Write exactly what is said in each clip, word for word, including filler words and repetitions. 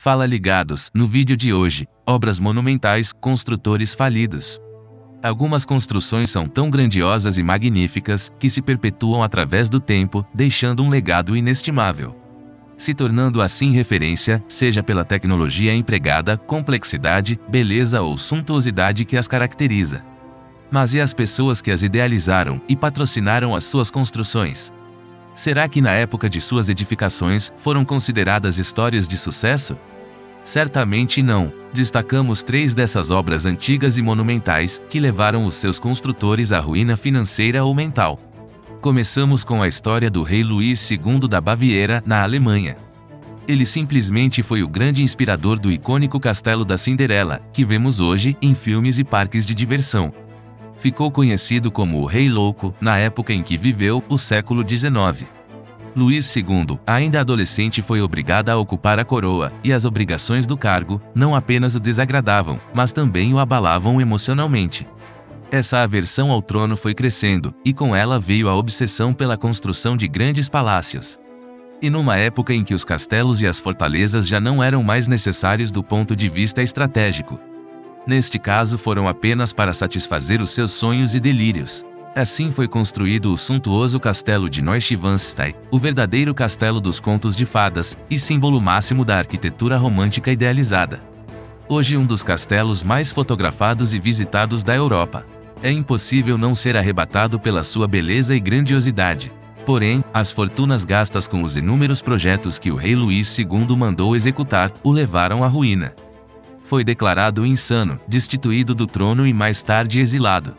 Fala ligados, no vídeo de hoje, obras monumentais, construtores falidos. Algumas construções são tão grandiosas e magníficas que se perpetuam através do tempo, deixando um legado inestimável. Se tornando assim referência, seja pela tecnologia empregada, complexidade, beleza ou suntuosidade que as caracteriza. Mas e as pessoas que as idealizaram e patrocinaram as suas construções? Será que na época de suas edificações foram consideradas histórias de sucesso? Certamente não. Destacamos três dessas obras antigas e monumentais que levaram os seus construtores à ruína financeira ou mental. Começamos com a história do rei Luís segundo da Baviera, na Alemanha. Ele simplesmente foi o grande inspirador do icônico Castelo da Cinderela, que vemos hoje em filmes e parques de diversão. Ficou conhecido como o Rei Louco, na época em que viveu, o século dezenove. Luís segundo, ainda adolescente, foi obrigado a ocupar a coroa, e as obrigações do cargo não apenas o desagradavam, mas também o abalavam emocionalmente. Essa aversão ao trono foi crescendo, e com ela veio a obsessão pela construção de grandes palácios. E numa época em que os castelos e as fortalezas já não eram mais necessários do ponto de vista estratégico. Neste caso foram apenas para satisfazer os seus sonhos e delírios. Assim foi construído o suntuoso castelo de Neuschwanstein, o verdadeiro castelo dos contos de fadas, e símbolo máximo da arquitetura romântica idealizada. Hoje um dos castelos mais fotografados e visitados da Europa. É impossível não ser arrebatado pela sua beleza e grandiosidade. Porém, as fortunas gastas com os inúmeros projetos que o rei Luís segundo mandou executar, o levaram à ruína. Foi declarado insano, destituído do trono e mais tarde exilado.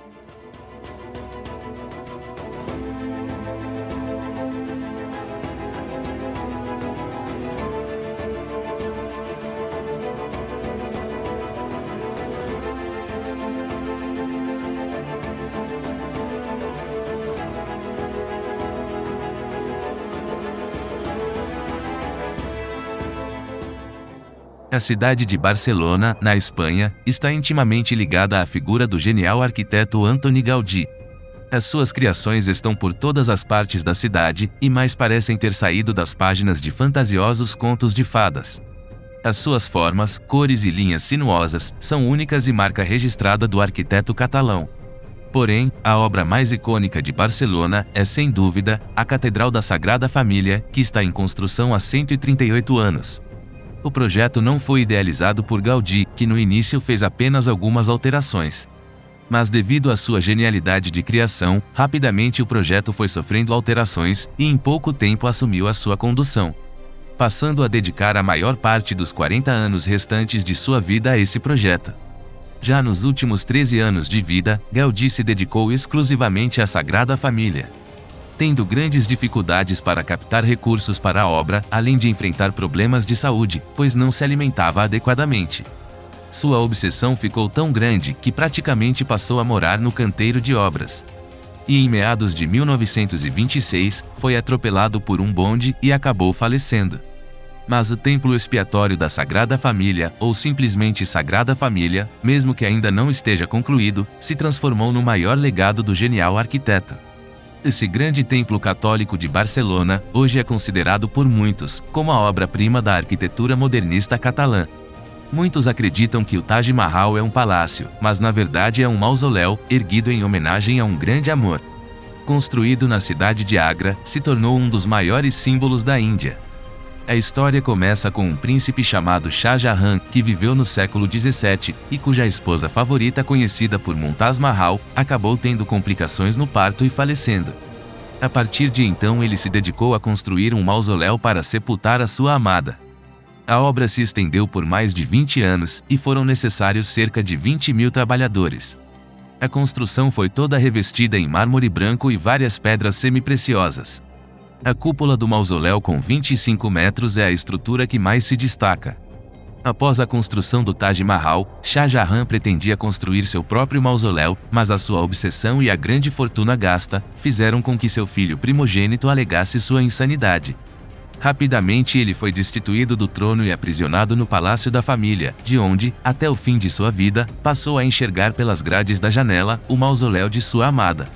A cidade de Barcelona, na Espanha, está intimamente ligada à figura do genial arquiteto Antoni Gaudí. As suas criações estão por todas as partes da cidade, e mais parecem ter saído das páginas de fantasiosos contos de fadas. As suas formas, cores e linhas sinuosas são únicas e marca registrada do arquiteto catalão. Porém, a obra mais icônica de Barcelona é, sem dúvida, a Catedral da Sagrada Família, que está em construção há cento e trinta e oito anos. O projeto não foi idealizado por Gaudí, que no início fez apenas algumas alterações. Mas devido à sua genialidade de criação, rapidamente o projeto foi sofrendo alterações e em pouco tempo assumiu a sua condução, passando a dedicar a maior parte dos quarenta anos restantes de sua vida a esse projeto. Já nos últimos treze anos de vida, Gaudí se dedicou exclusivamente à Sagrada Família, tendo grandes dificuldades para captar recursos para a obra, além de enfrentar problemas de saúde, pois não se alimentava adequadamente. Sua obsessão ficou tão grande que praticamente passou a morar no canteiro de obras. E em meados de mil novecentos e vinte e seis, foi atropelado por um bonde e acabou falecendo. Mas o templo expiatório da Sagrada Família, ou simplesmente Sagrada Família, mesmo que ainda não esteja concluído, se transformou no maior legado do genial arquiteto. Esse grande templo católico de Barcelona, hoje é considerado por muitos como a obra-prima da arquitetura modernista catalã. Muitos acreditam que o Taj Mahal é um palácio, mas na verdade é um mausoléu, erguido em homenagem a um grande amor. Construído na cidade de Agra, se tornou um dos maiores símbolos da Índia. A história começa com um príncipe chamado Shah Jahan, que viveu no século dezessete, e cuja esposa favorita, conhecida por Mumtaz Mahal, acabou tendo complicações no parto e falecendo. A partir de então ele se dedicou a construir um mausoléu para sepultar a sua amada. A obra se estendeu por mais de vinte anos, e foram necessários cerca de vinte mil trabalhadores. A construção foi toda revestida em mármore branco e várias pedras semipreciosas. A cúpula do mausoléu com vinte e cinco metros é a estrutura que mais se destaca. Após a construção do Taj Mahal, Shah Jahan pretendia construir seu próprio mausoléu, mas a sua obsessão e a grande fortuna gasta fizeram com que seu filho primogênito alegasse sua insanidade. Rapidamente ele foi destituído do trono e aprisionado no Palácio da Família, de onde, até o fim de sua vida, passou a enxergar pelas grades da janela o mausoléu de sua amada.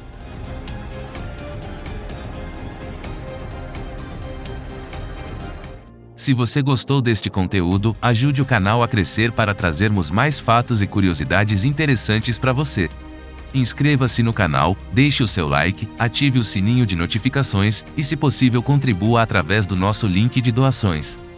Se você gostou deste conteúdo, ajude o canal a crescer para trazermos mais fatos e curiosidades interessantes para você. Inscreva-se no canal, deixe o seu like, ative o sininho de notificações e, se possível, contribua através do nosso link de doações.